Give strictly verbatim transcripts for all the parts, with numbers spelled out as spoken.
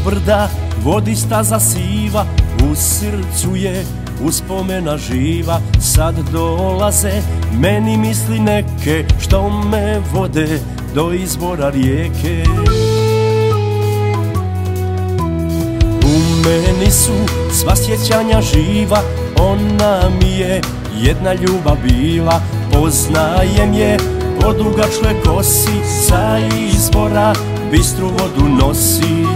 brda vodi staza siva, u srcu je uspomena živa. Sad dolaze meni misli neke, što me vode do izvora rijeke. U meni su sva sjećanja živa, ona mi je jedna ljubav bila. Poznajem je po dugačkoj kosi, sa izvora bistru vodu nosi.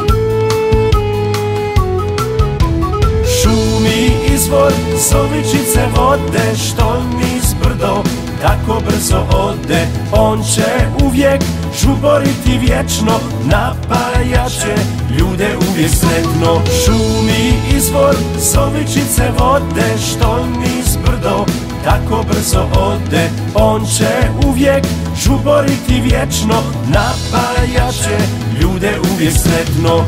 Šumi izvor, zovičice vode, što niz brdo tako brzo ode. On će uvijek žuboriti vječno, napajaće ljude uvijek sretno. Šumi izvor, zovičice vode, što niz brdo tako brzo ode. On će uvijek žuboriti vječno, napajaće ljude uvijek sretno.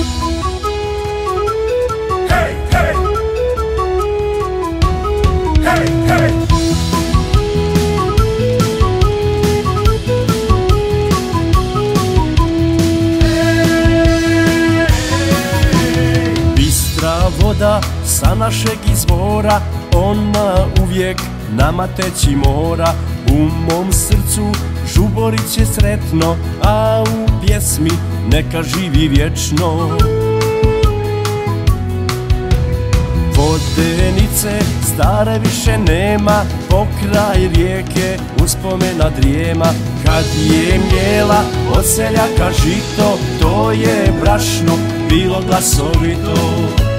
Hej, hej! Hej, hej! Bistra voda sa našeg izvora, ona uvijek nama teći mora. U mom srcu žuborit će sretno, a u pjesmi neka živi vječno. Vodenice stare više nema, pokraj rijeke uspomena drijema. Kad je mjela od seljaka žito, to je brašno bilo glasovito.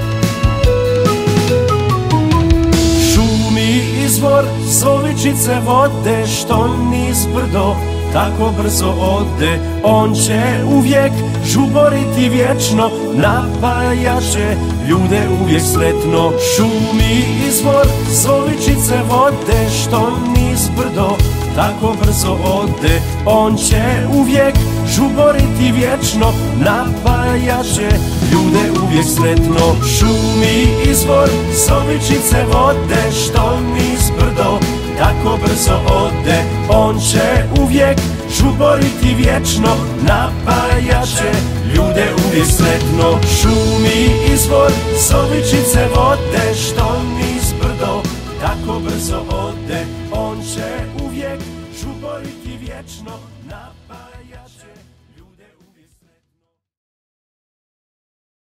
Šumi izvor, zovičice vode, što niz brdo tako brzo ode. On će uvijek žuboriti vječno, napajaće ljude uvijek sretno. Šumi izvor, zovičice vode, što niz brdo tako brzo ode. On će uvijek žuboriti vječno, napajaće ljude uvijek sretno. Šumi izvor, zovičice vode, što niz brdo tako brzo ode. On će uvijek žuboriti vječno, napajaće ljude uvijek sretno. Šumi izvor, zovičice vode, što niz brdo tako brzo ode.